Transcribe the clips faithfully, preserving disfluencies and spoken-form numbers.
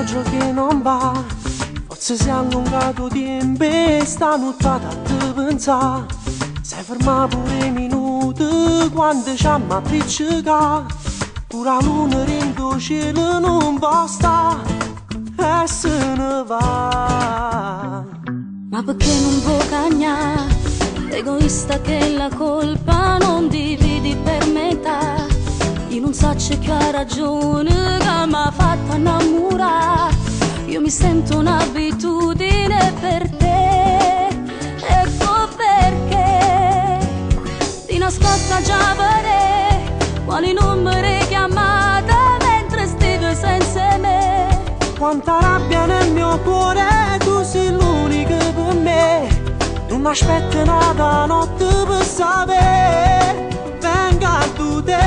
viaggio che non va, forse si è allungato tempo e sta nottata a te pensare. Sei fermato pure minuti quando ci amma appiccica, pure la luna rendo cielo non basta e se ne va. Ma perché non può cagnare? Egoista che la colpa non dividi per metà. Io non so c'è che ha ragione che mi ha fatto innamorare. Io mi sento un'abitudine per te. Ecco perché ti nascosta già vedere quali numeri chiamate mentre stai senza me. Quanta rabbia nel mio cuore, tu sei l'unica per me. Non mi aspetto nada notte per sapere, venga tu te.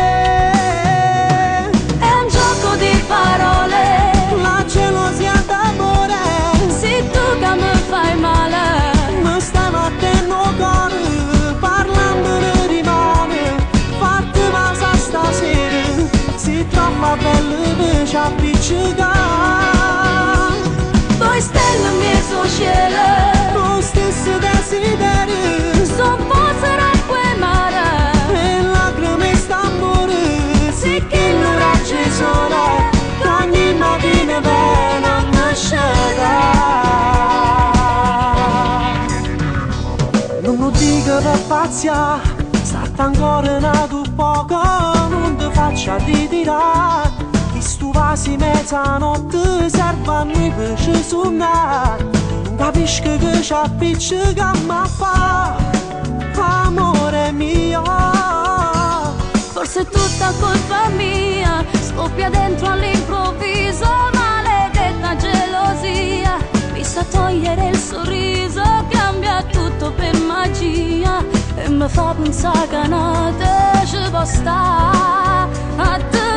È un gioco di parole, la gelosia d'amore. Se tu che mi fai male, mi stai battendo cuore, parlando ne rimane. Farti passa stasera, si troppo bella per ci appiccicare. Poi stelle in mezzo cielo, lo stesso desiderio, son fossero acqua e mare, e lacrime st'amore. Se che non regge sole, che ogni mattina viene a nascere. Non lo dico per pazzia, starti ancora nato poco, non ti faccia ritirare. Chi stuvasi mezzanotte serve a noi per ci suonare. Non capisco che ci appiccica ma fa, amore mio. Forse è tutta colpa mia, scoppia dentro all'improvviso, maledetta gelosia. Mi sa togliere il sorriso, cambia tutto per magia e mi fa pensare che nada ci può stare a te.